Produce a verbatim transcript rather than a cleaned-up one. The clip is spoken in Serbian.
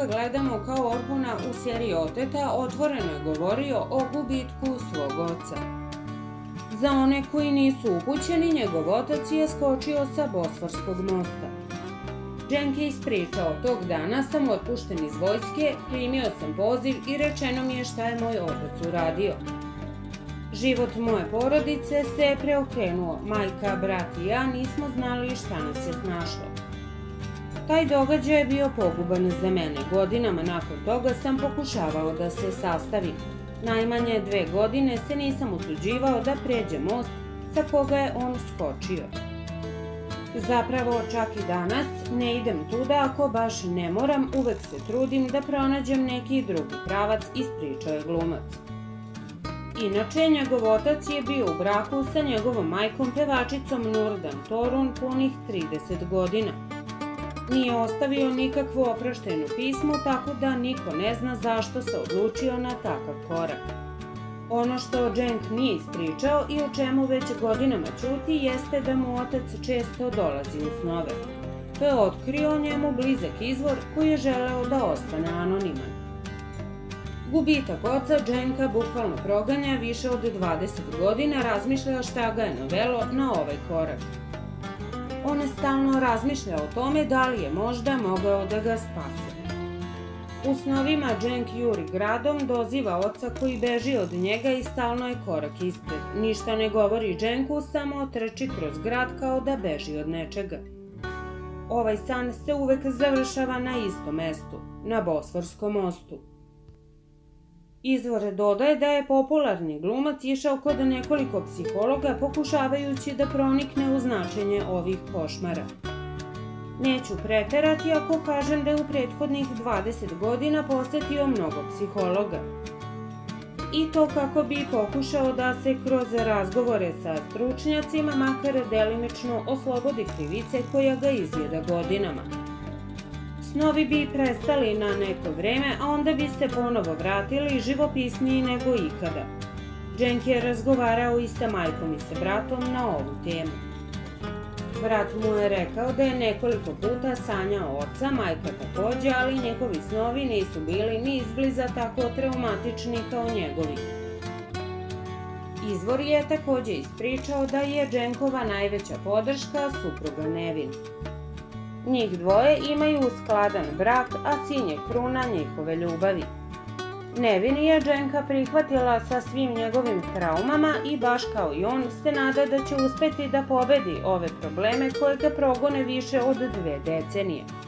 ga gledamo kao Orhuna u seriji Oteta, otvoreno je govorio o gubitku svog oca. Za one koji nisu upućeni, njegov otac je skočio sa Bosforskog mosta. Cenk je ispričao: tog dana sam otpušten iz vojske, primio sam poziv i rečeno mi je šta je moj otac uradio. Život moje porodice se je preokrenuo, majka, brat i ja nismo znali šta nas je snašlo. Taj događaj je bio poguban za mene. Godinama nakon toga sam pokušavao da se sastavim. Najmanje dve godine se nisam usuđivao da pređem most sa koga je on skočio. Zapravo, čak i danas ne idem tuda ako baš ne moram, uvek se trudim da pronađem neki drugi pravac, ispričao je glumac. Inače, njegov otac je bio u braku sa njegovom majkom, pevačicom Nurdan Torun, punih trideset godina. Nije ostavio nikakvo oproštajno pismo, tako da niko ne zna zašto se odlučio na takav korak. Ono što Cenk nije ispričao i o čemu već godinama ćuti jeste da mu otac često dolazi u snove. To je otkrio njemu blizak izvor koji je želeo da ostane anoniman. Gubitak oca Cenka bukvalno proganja. Više od dvadeset godina razmišlja šta ga je navelo na ovaj korak. On je stalno razmišlja o tome da li je možda mogao da ga spase. U snovima Cenk juri gradom, doziva oca koji beži od njega i stalno je korak ispred. Ništa ne govori Cenku, samo trči kroz grad kao da beži od nečega. Ovaj san se uvek završava na istom mestu, na Bosforskom mostu. Izvor dodaje da je popularni glumac išao kod nekoliko psihologa pokušavajući da pronikne u značenje ovih košmara. Neću preterati ako kažem da je u prethodnih dvadeset godina posetio mnogo psihologa. I to kako bi pokušao da se kroz razgovore sa stručnjacima makar delimično oslobodi krivice koja ga izjeda godinama. Snovi bi prestali na neko vreme, a onda bi se ponovo vratili živopisniji nego ikada. Cenk je razgovarao i sa majkom i sa bratom na ovu temu. Brat mu je rekao da je nekoliko puta sanjao oca, majka takođe, ali njegovi snovi nisu bili ni izbliza tako traumatični kao njegovi. Izvor je takođe ispričao da je Cenkova najveća podrška supruga Nevin. Njih dvoje imaju skladan brak, a sin je kruna njihove ljubavi. Nevin je Cenka prihvatila sa svim njegovim traumama i baš kao i on se nada da će uspeti da pobedi ove probleme koje ga progone više od dve decenije.